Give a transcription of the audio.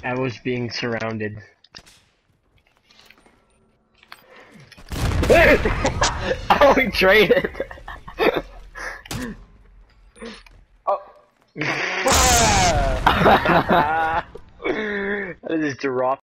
I was being surrounded. Oh, we traded. Oh. I just dropped.